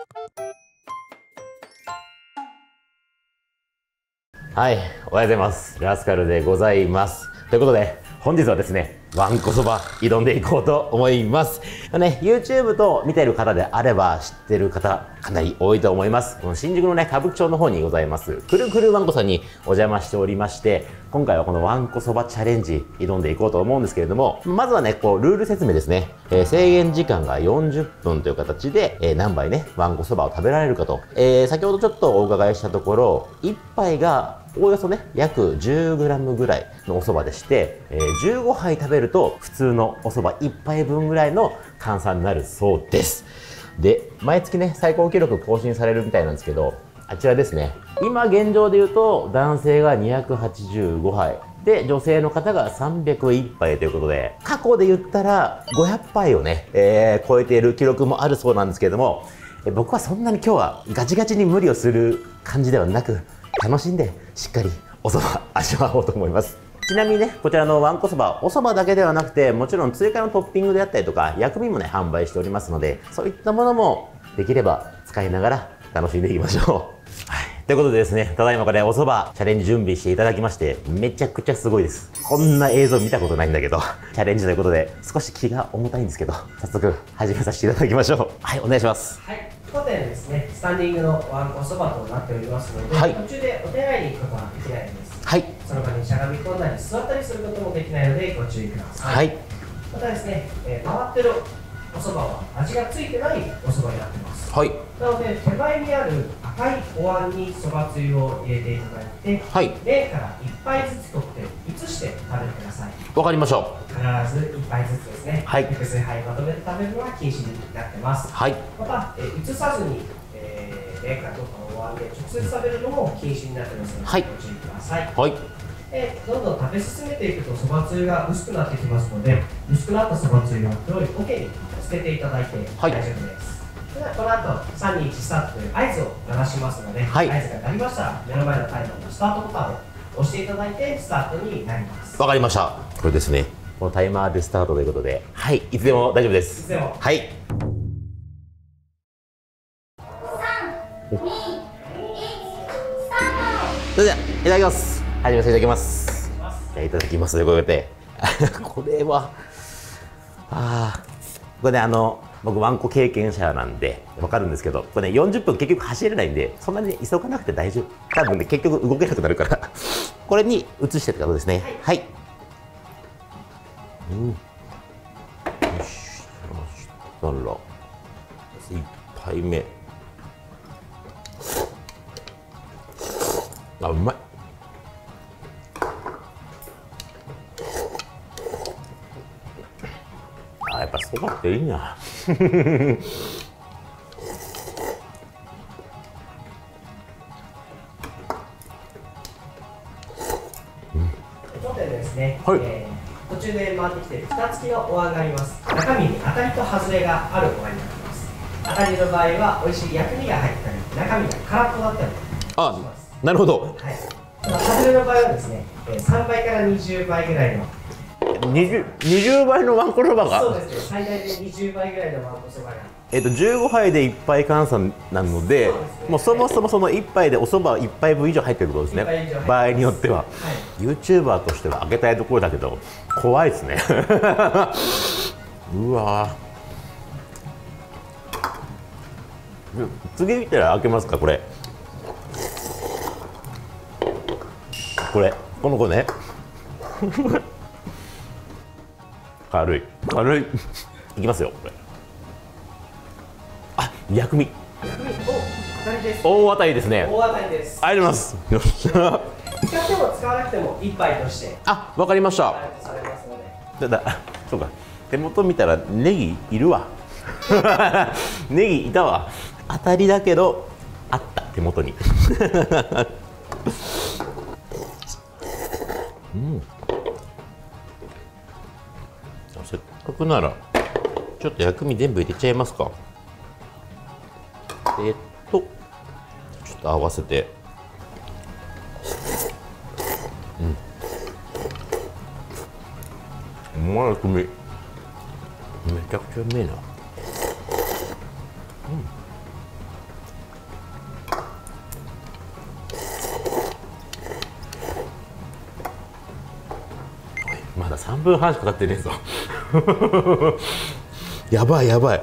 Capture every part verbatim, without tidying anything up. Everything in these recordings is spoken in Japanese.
はい、おはようございます。ラスカルでございます。ということで、本日はですね、わんこそば挑んでいこうと思います。ね、YouTube と見ている方であれば知ってる方かなり多いと思います。この新宿のね、歌舞伎町の方にございます、くるくるわんこさんにお邪魔しておりまして、今回はこのわんこそばチャレンジ挑んでいこうと思うんですけれども、まずはね、こう、ルール説明ですね。えー、制限時間がよんじゅっぷんという形で、えー、何杯ね、わんこそばを食べられるかと。えー、先ほどちょっとお伺いしたところ、いっぱいがおおよそね、約 じゅうグラム ぐらいのお蕎麦でして、えー、じゅうごはい食べると普通のお蕎麦いっぱいぶんぐらいの換算になるそうです。で、毎月ね、最高記録更新されるみたいなんですけど、あちらですね。今現状で言うと、男性がにひゃくはちじゅうごはい。で、女性の方がさんびゃくいっぱいということで、過去で言ったらごひゃくはいをね、えー、超えている記録もあるそうなんですけれども、え僕はそんなに今日はガチガチに無理をする感じではなく、楽しんでしっかりお蕎麦味わおうと思います。ちなみにね、こちらのわんこそば、お蕎麦だけではなくて、もちろん追加のトッピングであったりとか、薬味もね、販売しておりますので、そういったものもできれば使いながら楽しんでいきましょう。はい。ということでですね、ただいまからお蕎麦チャレンジ準備していただきまして、めちゃくちゃすごいです。こんな映像見たことないんだけど、チャレンジということで、少し気が重たいんですけど、早速始めさせていただきましょう。はい、お願いします。 はい。当店ですね、スタンディングのわんこそばとなっておりますので、はい、途中でお手洗いに行くことはできないんです。はい。その場にしゃがみ込んだり座ったりすることもできないのでご注意ください。はい。またですね、えー、回ってるお蕎麦は味がついてないお蕎麦になってます。はい。なので手前にある赤いお椀にそばつゆを入れていただいて、はい。麺からいっぱいずつ取って移して食べてください。わかりました。必ずいっぱいずつですね。はい。複数杯まとめて食べるのは禁止になってます。はい。また、えー、移さずに、えー、麺から取ったお椀で直接食べるのも禁止になってますので、はい、ご注意ください。はい。でどんどん食べ進めていくとそばつゆが薄くなってきますので、薄くなったそばつゆは黒い桶に捨てていただいて大丈夫です。ではこの後さんにいちスタートという合図を鳴らしますので、はい、合図が鳴りましたら目の前のタイマーのスタートボタンを押していただいてスタートになります。わかりました。これですね。このタイマーでスタートということで、はい、いつでも大丈夫です。いつでも。はい。さん、に、いち、スタート。それではいただきます。始めさせていただきます。じゃあいただきますということで、これはああ、これね、あの僕わんこ経験者なんでわかるんですけど、これねよんじゅっぷん結局走れないんで、そんなに急がなくて大丈夫。多分ね結局動けなくなるからこれに移してってことですね。はい、はい。うん、よし、そしたらいっぱいめ。あ、うまい。あ、やっぱそばっていいな当店ですね、はい、えー、途中で回ってきて蓋付きのお椀があります。中身に当たりと外れがあるお椀になってます。当たりの場合は美味しい薬味が入ったり中身が空っぽだったりします。あ、なるほど。はい。外れの場合はですね、さんばいからにじゅうばいぐらいのにじゅう、にじゅうばいのわんこそばが、そうですね、最大でにじゅうばいぐらいのわんこそばが、えっとじゅうごはいでいっぱい換算なので、ね、もうそもそもそのいっぱいでおそばいっぱいぶん以上入ってることですね。場合によっては、はい、YouTuber としては開けたいところだけど怖いですねうわー、次見たら開けますか。これこれこの子ね軽い軽いいきますよ。これあ、薬味薬味大当たりです。大当たりですね。大当たりです。ありがとうございます。よっしゃ使っても使わなくても一杯として、あ、わかりました。ただそうか、手元見たらネギいるわネギいたわ。当たりだけどあった手元にうん、せっかくならちょっと薬味全部入れちゃいますか。えっとちょっと合わせて、うん、うまい薬味、めちゃくちゃうめえな。うん、 さんぷんはんしか経ってねえぞやばいやばい。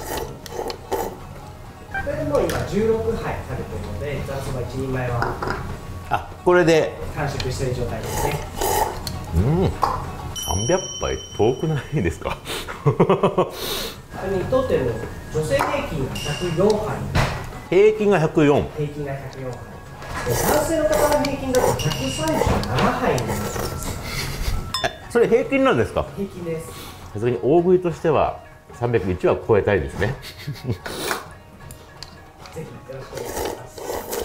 これでもう今じゅうろくはい食べてるので、ざるそばいちにんまえはあ、これで完食している状態ですね。 うん、さんびゃっぱい遠くないですかこれにとっての女性平均がひゃくよんはい、 平均がひゃくよん、 平均がひゃくよんはい、男性の方の平均だとひゃくさんじゅうななはいになるそうです。 それ平均なんですか？ 平均です。 さすがに大食いとしてはさんびゃくいちは超えたいですねぜひよろしくお願いします。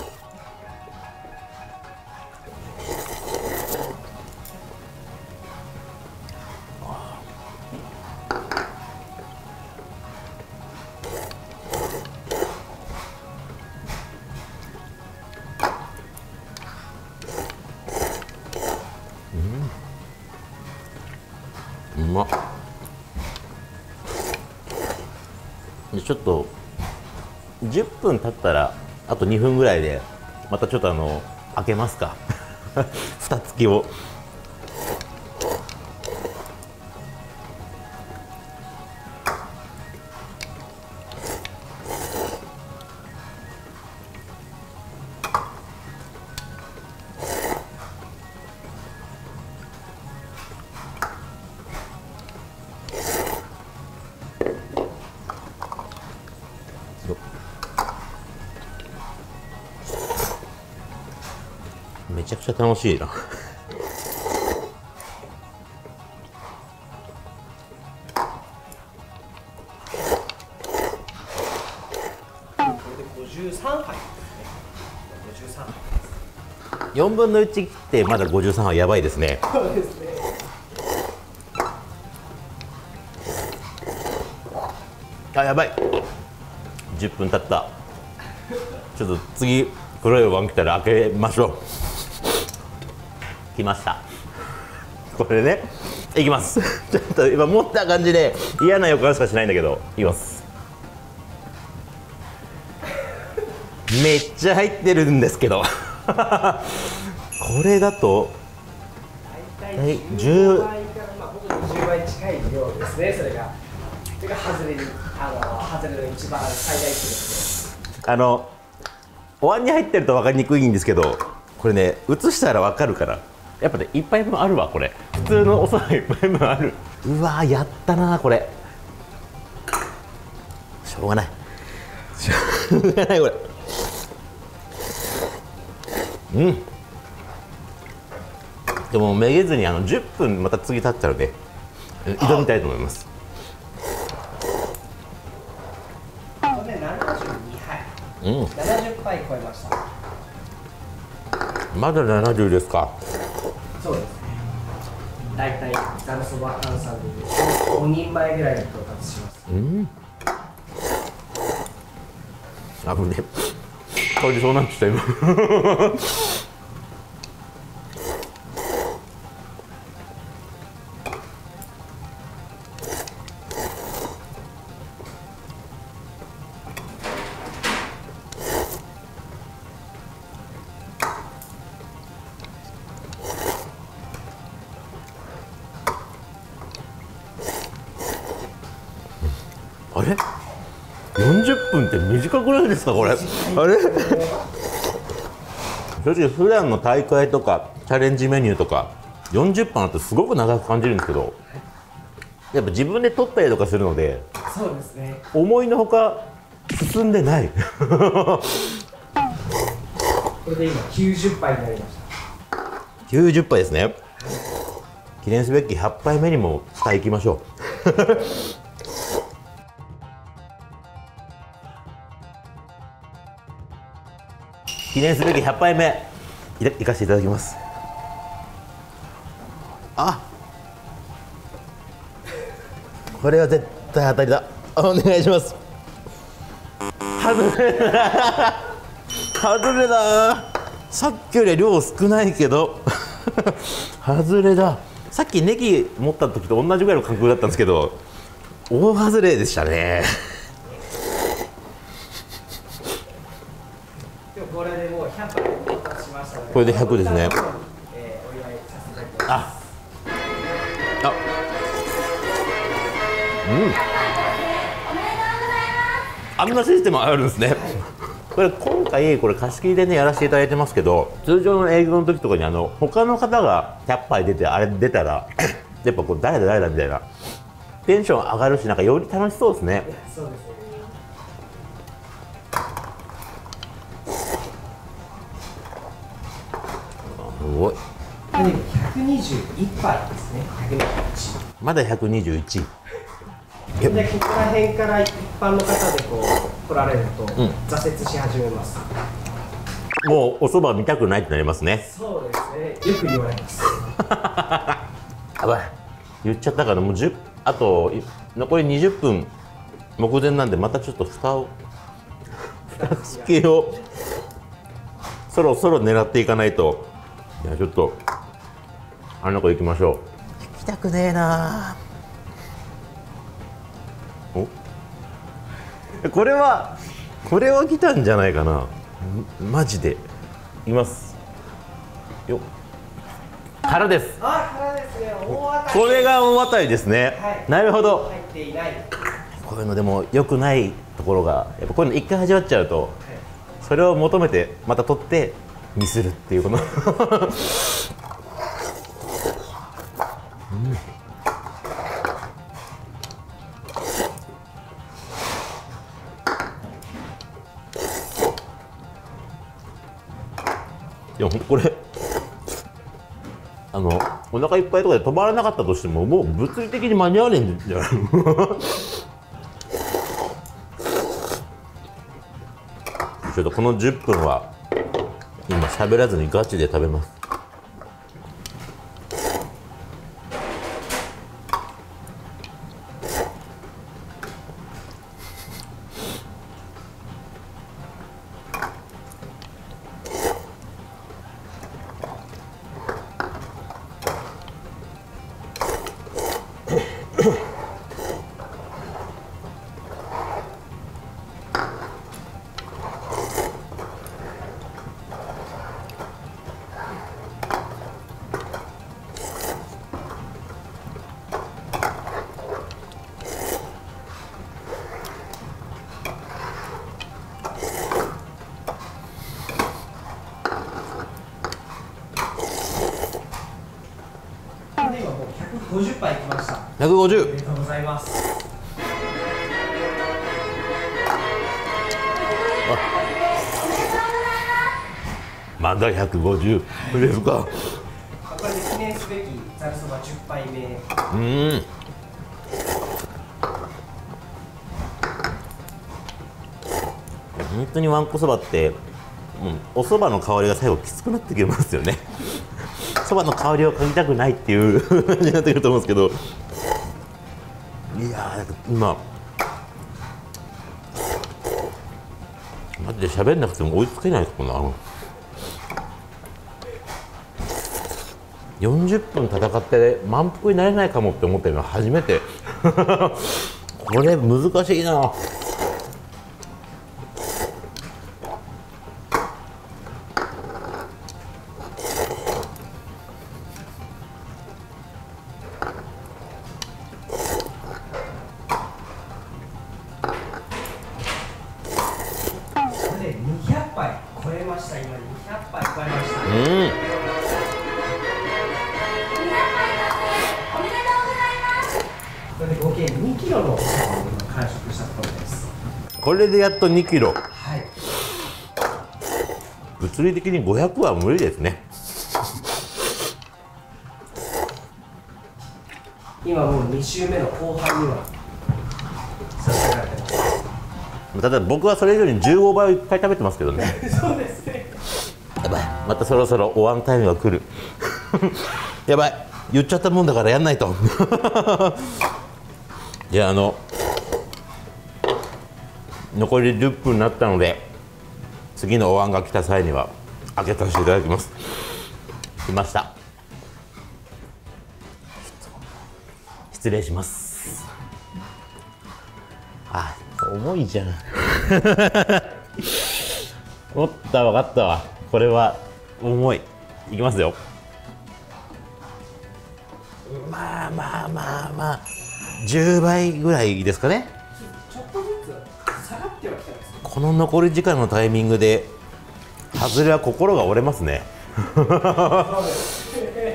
うまっ。でちょっとじゅっぷん経ったらあとにふんぐらいでまたちょっとあの開けますか蓋付きを。めちゃくちゃ楽しいなごじゅうさんはいですね。ごじゅうさんはい。 よんぶんのいち切ってまだごじゅうさんはやばいですね。 そうですね。 あ、やばい。じゅっぷん経った。ちょっと次黒いお椀来たら開けましょう。来ました。これね、いきます。ちょっと今持った感じで嫌な予感しかしないんだけど、いきます。めっちゃ入ってるんですけどこれだと大体じゅうばいから、まあ、僕のじゅうばい近い量ですね。それがそれが外れにあの外れの一番最大値ですね。 あのお椀に入ってると分かりにくいんですけど、これね映したら分かるから、やっぱねいっぱいぶんあるわ。これ普通のお皿いっぱいぶんある。うわーやったなこれ。しょうがないしょうがないこれ。うん。でもめげずにあのじゅっぷんまた次経ったらね挑みたいと思います。 ここでななじゅうにはい、うん、ななじゅっぱい超えました。 まだななじゅうですか？ そうですね。だいたいざるそば換算でごにんまえぐらいに到達します。うん。 あぶね。香りそうなってきた今あれよんじゅっぷんって短くないですかこれ。あれ正直普段の大会とかチャレンジメニューとかよんじゅっぷんあってすごく長く感じるんですけど、やっぱ自分で取ったりとかするので、 そうですね、 思いのほか進んでないこれで今きゅうじゅっぱいになりました。 きゅうじゅっぱいですね。記念すべきひゃっぱいめにも下行きましょう記念すべきひゃっぱいめいいかせていただきます。あ、これは絶対当たりだ。お願いします。外れだ外れだ。さっきより量少ないけど外れだ。さっきネギ持った時と同じぐらいの感覚だったんですけど大外れでしたね。 これでもうひゃっぱい到達しましたので、 これでひゃくですね。 えー、お祝いさせていただきます。 あ、あ、 あんなシステムあるんですね。これ今回これ貸し切りでねやらせていただいてますけど、通常の営業の時とかにあの他の方がひゃっぱい出てあれ出たらやっぱこう誰だ誰だみたいなテンション上がるし、なんかより楽しそうですね。 そうですね。 すごい。 ひゃくにじゅういっぱいですね。ひゃくにじゅういち。 まだひゃくにじゅういち。 でここら辺から一般の方でこう来られると、うん、挫折し始めます。 もうお蕎麦見たくないってなりますね。 そうですね。よく言われます。 やばい。言っちゃったからもうじゅうあと残りにじゅっぷん目前なんで、またちょっと蓋を蓋付けをそろそろ狙っていかないと。いやちょっとあの子行きましょう。行きたくねえな。おこれはこれは来たんじゃないかな。マジでいますよ。腹です。 あ、腹ですね。大当たり。 これが大当たりですね、はい、なるほど。 入っていない。 こういうのでも良くないところがやっぱこういうの一回始まっちゃうと、はい、それを求めてまた取ってミスるっていうこのうんいやこれあのお腹いっぱいとかで止まらなかったとしてももう物理的に間に合わねえんじゃないちょっとこのじゅっぷんは今喋らずにガチで食べます。 ごじゅっぱいきました。 ひゃくごじゅう。 ありがとうございます。 まだひゃくごじゅうですか。 これで記念すべきざるそばじゅっぱいめ。 うん。本当にわんこそばって、うん、おそばの香りが最後きつくなってきますよね。そばの香りを嗅ぎたくないっていう感じになってくると思うんですけど、いやー今マジで喋んなくても追いつけないですもんな。よんじゅっぷん戦って満腹になれないかもって思ってるのは初めてこれ難しいな。 にひゃっぱい超えました。今にひゃっぱい超えました。 うん。おめでとうございます。これで合計にキロのおそばを完食したところです。 これでやっとにキロ。 はい。 物理的にごひゃくは無理ですね。 今もうに週目の後半には差し掛かってます。 ただ僕はそれ以上にじゅうごばいをいっぱい食べてますけどね。 そうですね。 やばい、またそろそろお椀タイムが来る。やばい、言っちゃったもんだからやんないと。じゃああの残りじゅっぷんになったので、次のお椀が来た際には開けさせていただきます。来ました。失礼します。あ、重いじゃん。おったわかったわ。これは重い。いきますよ。まあまあまあまあじゅうばいぐらいですかね。 ちょっとずつ下がってはきたんですね。 この残り時間のタイミングで外れは心が折れますね。 そうです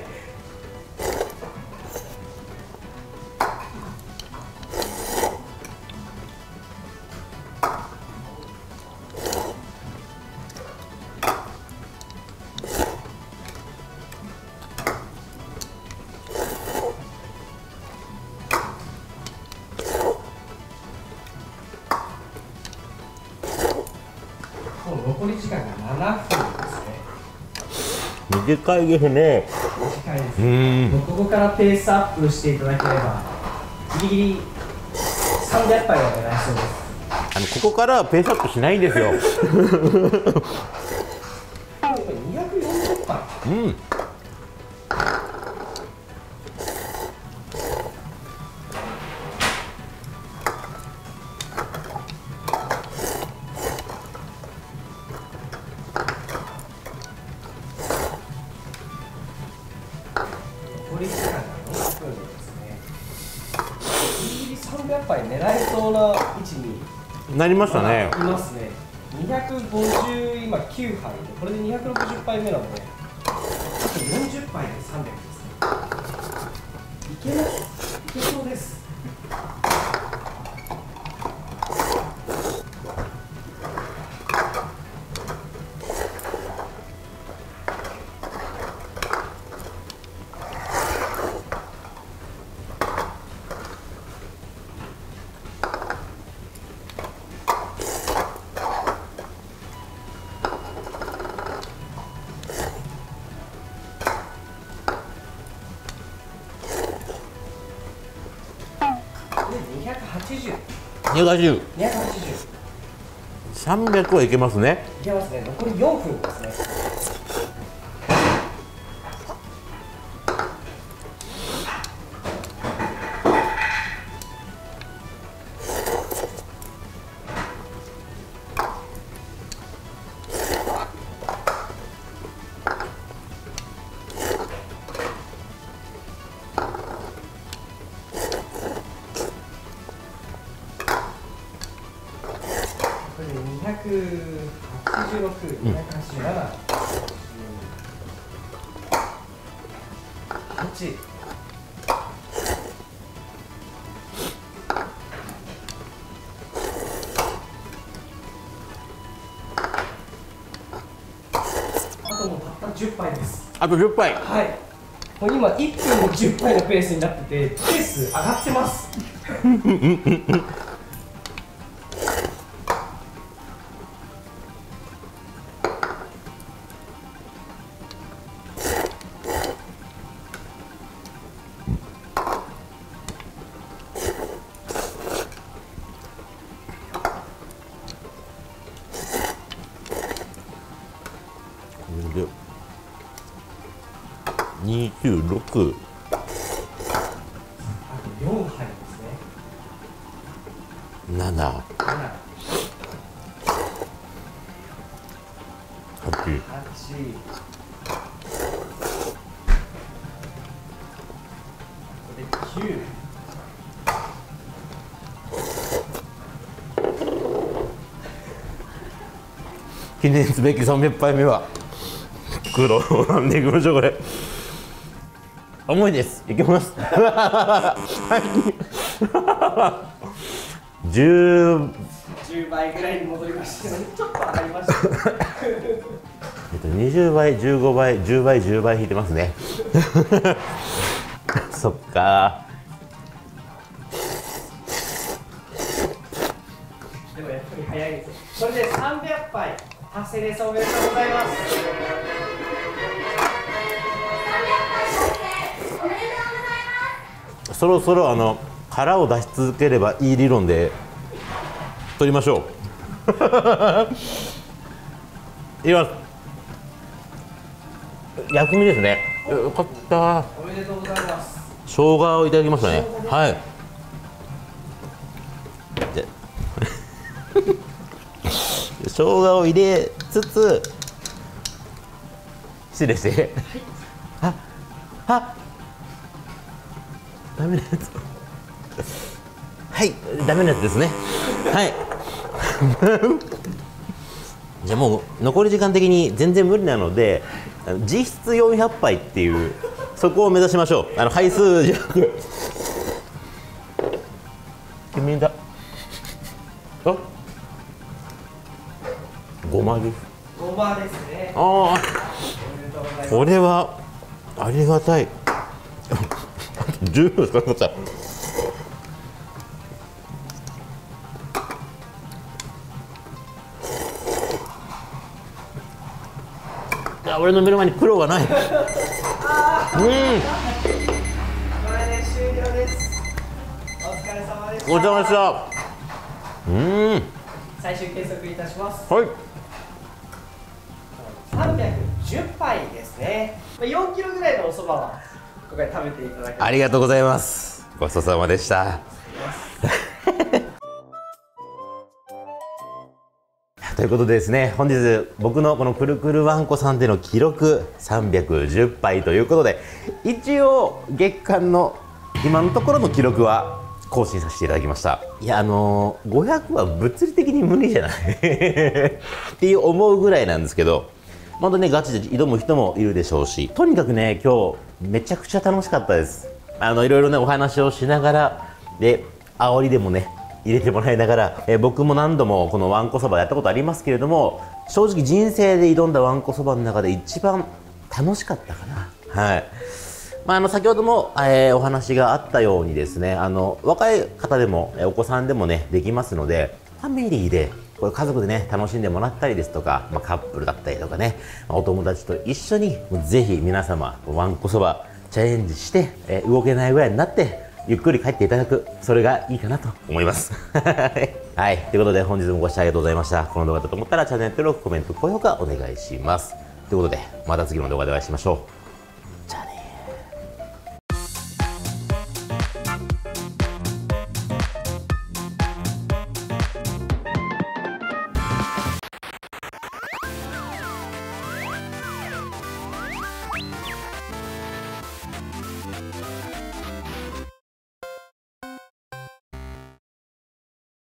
残り時間がななふんですね。 短いですね。 短いです。 うん。 もうここからペースアップしていただければギリギリさんびゃっぱいは狙えそうです。 あのここからペースアップしないんですよ。 やっぱりにひゃくよんじゅっぱい。 うん。 残り時間がよんぷんですね。ギリギリさんびゃっぱい狙えそうな位置になりましたね。 いますね。にひゃくごじゅう今きゅうはいで、これでにひゃくろくじゅっぱいめなので、あとよんじゅっぱいでさんびゃくですね。いけます。いけそうです。にひゃくはちじゅう、 にひゃくはちじゅう、 にひゃくはちじゅう、 さんびゃくはいけますね。 いけますね。残りよんふんですね。これでにひゃくはちじゅうろく、にひゃくはちじゅうなな、はち。あともうたったじゅっぱいです。 あとじゅっぱい。 はい。もう今いっぷんでじゅっぱいのペースになってて、ペース上がってます。 でにじゅうろく、 あとよんはいですね。 なな、 なな、 はち、 はち、これきゅう。 記念すべきさんびゃっぱいめは苦労なんでいきましょう。これ重いです。いきます。じゅう、 じゅうばいぐらいに戻りましたけど、ちょっと上がりました。 えっとにじゅうばい、じゅうごばい、じゅうばい、じゅうばい引いてますね。そっか。 でもやっぱり早いです。これでさんびゃっぱい達成です。おめでとうございます。 そろそろあの殻を出し続ければいい理論で取りましょう。いきます。薬味ですね。よかった。 おめでとうございます。 生姜をいただきましたね。はい。じゃ生姜を入れつつ失礼して、はい、ああダメなやつはい、ダメなやつですね。はいじゃあもう残り時間的に全然無理なので、実質よんひゃくぱいっていうそこを目指しましょう。あの杯数じゃなく君だあごまです。 ごまですね。 ああこれはありがたいじゅうびょうしかなかった。俺の目の前にプロがない。うん。これで終了です。お疲れ様でした。 お疲れ様でした。うん。 最終計測いたします。 はい。 さんびゃくじゅっぱいですね。よんキロぐらいのお蕎麦はここで食べていただきます。 ありがとうございます。ごちそうさまでした。ということでですね、本日僕のこのくるくるわんこさんでの記録さんびゃくじゅっぱいということで、一応月間の今のところの記録は更新させていただきました。いやあのー、ごひゃくは物理的に無理じゃないっていう思うぐらいなんですけど、またねガチで挑む人もいるでしょうし、とにかくね今日めちゃくちゃ楽しかったです。あのいろいろねお話をしながらで煽りでもね入れてもらいながら、えー、僕も何度もこのわんこそばやったことありますけれども、正直人生で挑んだわんこそばの中で一番楽しかったかな。はい。まあ、あの先ほども、えー、お話があったようにですね、あの若い方でもお子さんでもねできますので、ファミリーでこれ家族でね楽しんでもらったりですとか、まあ、カップルだったりとかね、まあ、お友達と一緒にぜひ皆様わんこそばチャレンジして、えー、動けないぐらいになってゆっくり帰っていただく、それがいいかなと思いますはい、ということで本日もご視聴ありがとうございました。この動画だと思ったらチャンネル登録、コメント、高評価お願いします。ということでまた次の動画でお会いしましょう。